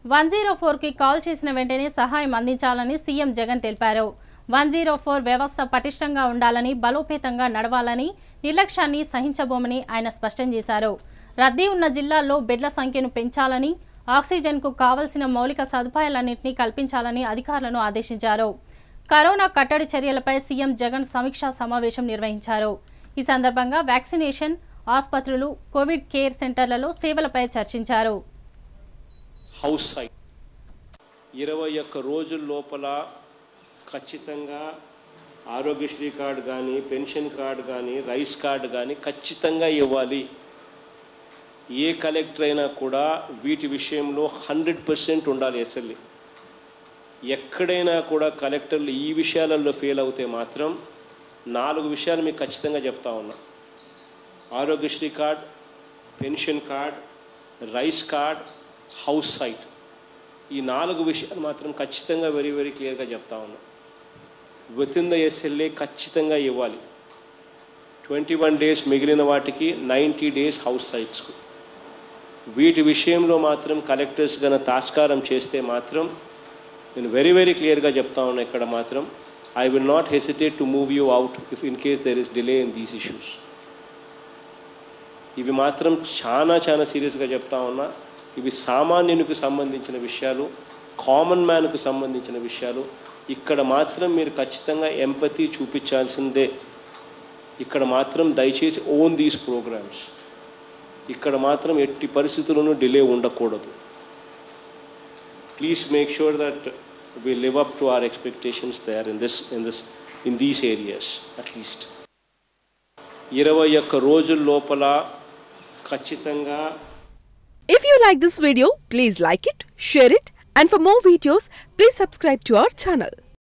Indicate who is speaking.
Speaker 1: 104 కి కాల్ చేసిన వెంటనే సహాయం అందించాలని సీఎం జగన్ తెలిపారు. 104 వ్యవస్థ పటిష్టంగా ఉండాలని, బలోపేతంగా నడవాలని, నిర్లక్ష్యాన్ని సహించబోమని ఆయన స్పష్టం చేశారు. రద్దీ ఉన్న జిల్లాల్లో బెడ్ల సంఖ్యను పెంచాలని, ఆక్సిజన్కు కావాల్సిన మౌలిక సదుపాయాలన్నింటినీ కల్పించాలని అధికారులను ఆదేశించారు. కరోనా కట్టడి చర్యలపై సీఎం జగన్ సమీక్షా సమావేశం నిర్వహించారు. ఈ సందర్భంగా వ్యాక్సినేషన్, ఆసుపత్రులు, కోవిడ్ కేర్ సెంటర్లలో సేవలపై చర్చించారు.
Speaker 2: హౌస్ సైట్ 21 రోజుల లోపల ఖచ్చితంగా ఆరోగ్యశ్రీ కార్డు కానీ, పెన్షన్ కార్డు కానీ, రైస్ కార్డు కానీ ఖచ్చితంగా ఇవ్వాలి. ఏ కలెక్టర్ అయినా కూడా వీటి విషయంలో 100% ఉండాలి. ఎస్ఎల్ఏ ఎక్కడైనా కూడా కలెక్టర్లు ఈ విషయాలలో ఫెయిల్ అవుతే మాత్రం 4 విషయాలు మీకు ఖచ్చితంగా చెప్తా ఉన్నా. Aarogyasri card, pension card, rice card, house site, ఈ 4 విషయాలు మాత్రం ఖచ్చితంగా వెరీ క్లియర్గా చెప్తా ఉన్నా. వితిన్ ద ఎస్ఎల్ఏ ఖచ్చితంగా ఇవ్వాలి. 21 డేస్ మిగిలిన వాటికి 90 డేస్ హౌస్ సైట్స్కు. వీటి విషయంలో మాత్రం కలెక్టర్స్ గన తాస్కారం చేస్తే మాత్రం నేను వెరీ క్లియర్గా చెప్తా ఉన్నా. ఇక్కడ మాత్రం I will not hesitate to move you out if in case there is delay in these issues. ఇవి మాత్రం చాలా సీరియస్గా చెప్తా ఉన్నా. ఇవి సామాన్యునికి సంబంధించిన విషయాలు, కామన్ మ్యాన్కు సంబంధించిన విషయాలు. ఇక్కడ మాత్రం మీరు ఖచ్చితంగా ఎంపతి చూపించాల్సిందే. ఇక్కడ మాత్రం దయచేసి ఓన్ దీస్ ప్రోగ్రామ్స్. ఇక్కడ మాత్రం ఎట్టి పరిస్థితుల్లోనూ డిలే ఉండకూడదు. Please make sure that we live up to our expectations there in these areas at least. 21 రోజుల లోపల ఖచ్చితంగా.
Speaker 3: If you like this video, please like it, share it, and for more videos, please subscribe to our channel.